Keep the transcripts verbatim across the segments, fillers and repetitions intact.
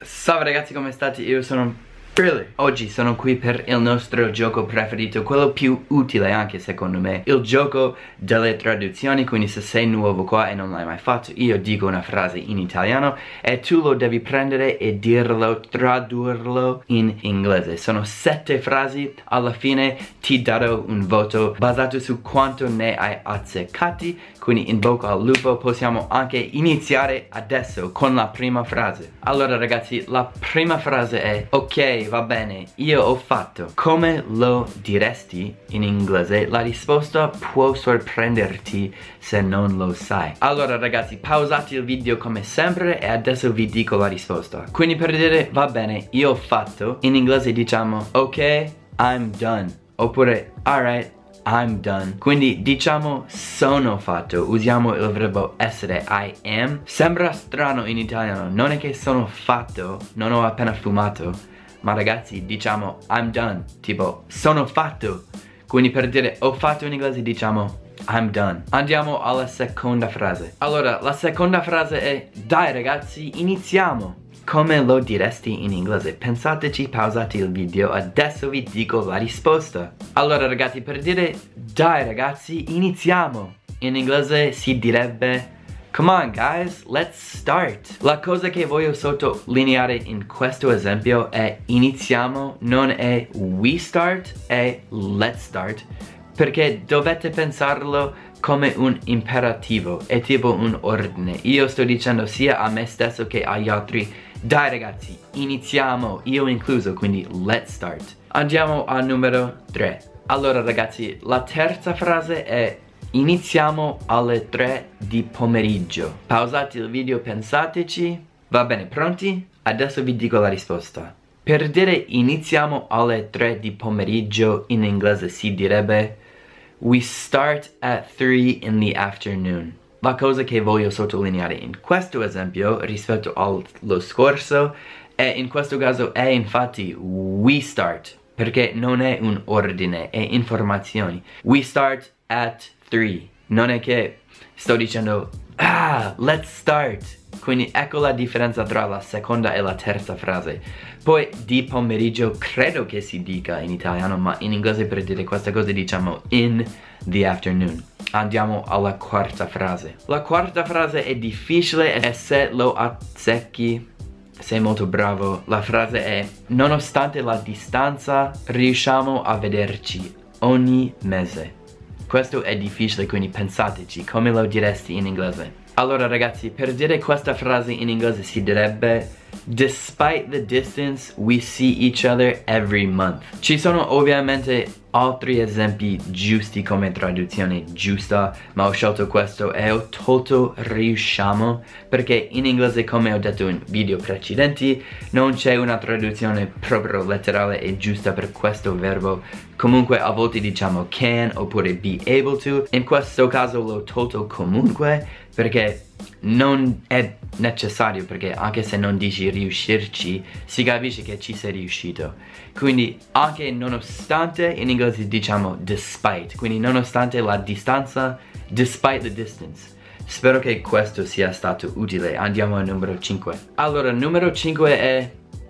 Salve ragazzi, come state? Io sono Brilli. Oggi sono qui per il nostro gioco preferito, quello più utile anche secondo me, il gioco delle traduzioni. Quindi se sei nuovo qua e non l'hai mai fatto, io dico una frase in italiano e tu lo devi prendere e dirlo, tradurlo in inglese. Sono sette frasi, alla fine ti darò un voto basato su quanto ne hai azzeccati. Quindi in bocca al lupo. Possiamo anche iniziare adesso con la prima frase. Allora ragazzi, la prima frase è: ok, va bene, io ho fatto. Come lo diresti in inglese? La risposta può sorprenderti se non lo sai. Allora ragazzi, pausate il video come sempre e adesso vi dico la risposta. Quindi per dire va bene, io ho fatto, in inglese diciamo ok, I'm done. Oppure alright, I'm done. Quindi diciamo sono fatto, usiamo il verbo essere, I am. Sembra strano in italiano, non è che sono fatto, non ho appena fumato, ma ragazzi diciamo I'm done, tipo sono fatto. Quindi per dire ho fatto in inglese diciamo I'm done. Andiamo alla seconda frase. Allora la seconda frase è: dai ragazzi, iniziamo. Come lo diresti in inglese? Pensateci, pausate il video, adesso vi dico la risposta. Allora ragazzi, per dire dai ragazzi, iniziamo, in inglese si direbbe come on guys, let's start. La cosa che voglio sottolineare in questo esempio è iniziamo, non è we start, è let's start, perché dovete pensarlo come un imperativo, è tipo un ordine. Io sto dicendo sia a me stesso che agli altri: dai ragazzi, iniziamo, io incluso, quindi let's start. Andiamo al numero tre. Allora ragazzi, la terza frase è: iniziamo alle tre di pomeriggio. Pausate il video, pensateci. Va bene, pronti? Adesso vi dico la risposta. Per dire iniziamo alle tre di pomeriggio in inglese si direbbe we start at three in the afternoon. La cosa che voglio sottolineare in questo esempio rispetto allo scorso è in questo caso è infatti we start, perché non è un ordine, è informazioni. We start at three. Non è che sto dicendo ah, let's start. Quindi ecco la differenza tra la seconda e la terza frase. Poi di pomeriggio credo che si dica in italiano, ma in inglese per dire questa cosa diciamo in the afternoon. Andiamo alla quarta frase. La quarta frase è difficile e se lo azzecchi sei molto bravo. La frase è: nonostante la distanza riusciamo a vederci ogni mese. Questo è difficile, quindi pensateci, come lo diresti in inglese? Allora ragazzi, per dire questa frase in inglese si direbbe despite the distance we see each other every month. Ci sono ovviamente altri esempi giusti come traduzione giusta, ma ho scelto questo e ho tolto riusciamo perché in inglese, come ho detto in video precedenti, non c'è una traduzione proprio letterale e giusta per questo verbo. Comunque a volte diciamo can oppure be able to. In questo caso l'ho tolto comunque perché non è necessario, perché anche se non dici riuscirci si capisce che ci sei riuscito. Quindi anche nonostante in inglese diciamo despite, quindi nonostante la distanza, despite the distance. Spero che questo sia stato utile. Andiamo al numero cinque. Allora numero cinque è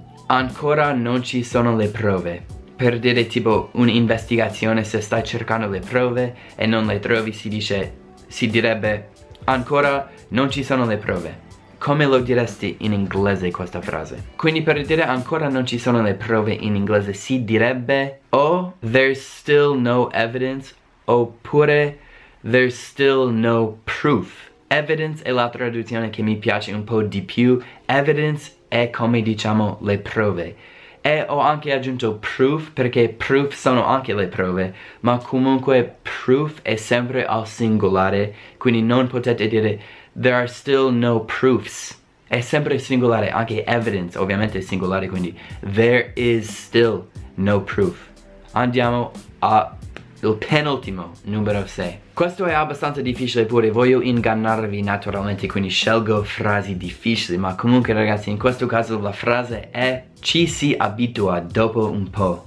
ancora non ci sono le prove. Per dire tipo un'investigazione, se stai cercando le prove e non le trovi si dice, si direbbe ancora non ci sono le prove. Come lo diresti in inglese questa frase? Quindi per dire ancora non ci sono le prove in inglese si direbbe oh, there's still no evidence, oppure there's still no proof. Evidence è la traduzione che mi piace un po' di più. Evidence è come diciamo le prove. E ho anche aggiunto proof perché proof sono anche le prove, ma comunque proof è sempre al singolare, quindi non potete dire there are still no proofs. È sempre singolare, anche evidence ovviamente è singolare, quindi there is still no proof. Andiamo al penultimo, numero sei. Questo è abbastanza difficile pure, voglio ingannarvi naturalmente, quindi scelgo frasi difficili, ma comunque ragazzi in questo caso la frase è ci si abitua dopo un po'.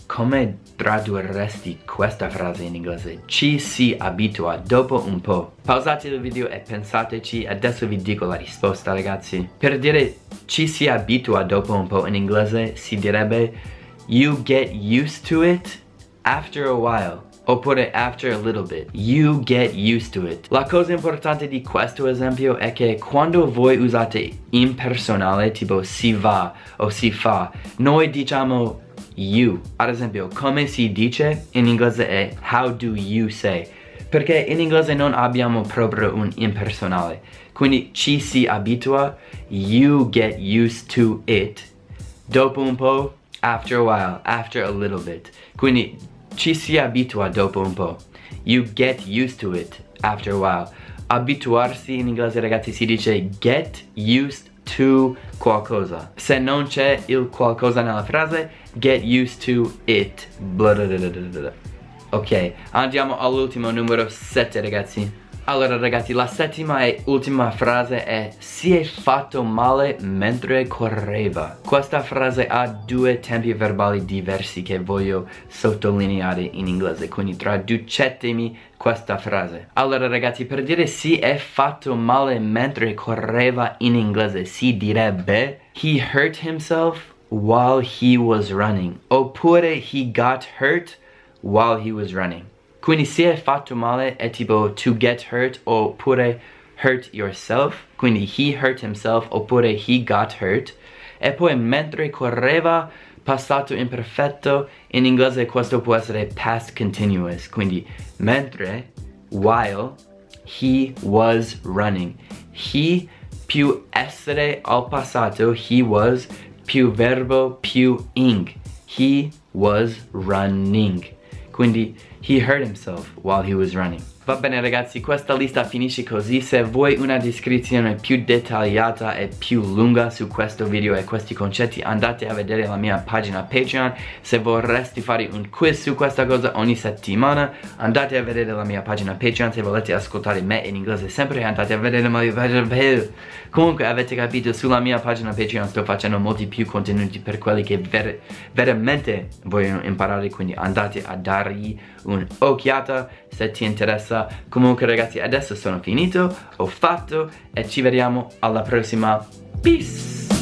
come tradurresti questa frase in inglese? Ci si abitua dopo un po'. Pausate il video e pensateci, adesso vi dico la risposta, ragazzi. Per dire ci si abitua dopo un po' in inglese si direbbe you get used to it after a while. Oppure after a little bit. You get used to it. La cosa importante di questo esempio è che quando voi usate impersonale, tipo si va o si fa, noi diciamo you. Ad esempio, come si dice in inglese è how do you say? Perché in inglese non abbiamo proprio un impersonale. Quindi ci si abitua, you get used to it. Dopo un po', after a while, after a little bit. Quindi ci si abitua dopo un po'. You get used to it after a while. Abituarsi in inglese, ragazzi, si dice get used to qualcosa. Se non c'è il qualcosa nella frase, get used to it. Blablabla. Ok, andiamo all'ultimo, numero sette, ragazzi. Allora, ragazzi, la settima e ultima frase è si è fatto male mentre correva. Questa frase ha due tempi verbali diversi che voglio sottolineare in inglese, quindi traducetemi questa frase. Allora, ragazzi, per dire si è fatto male mentre correva in inglese si direbbe he hurt himself while he was running. Oppure he got hurt while he was running. Quindi si è fatto male è tipo to get hurt oppure hurt yourself. Quindi he hurt himself oppure he got hurt. E poi mentre correva, passato imperfetto, in inglese questo può essere past continuous. Quindi mentre, while, he was running. He più essere al passato, he was, più verbo più ing. He was running. Quindi he hurt himself while he was running. Va bene, ragazzi, questa lista finisce così. Se vuoi una descrizione più dettagliata e più lunga su questo video e questi concetti, andate a vedere la mia pagina Patreon. Se vorresti fare un quiz su questa cosa ogni settimana, andate a vedere la mia pagina Patreon. Se volete ascoltare me in inglese sempre, andate a vedere la mia pagina Patreon. Comunque avete capito, sulla mia pagina Patreon sto facendo molti più contenuti per quelli che ver veramente vogliono imparare, quindi andate a dargli un'occhiata se ti interessa. Comunque, ragazzi, adesso sono finito, ho fatto e ci vediamo alla prossima. Peace!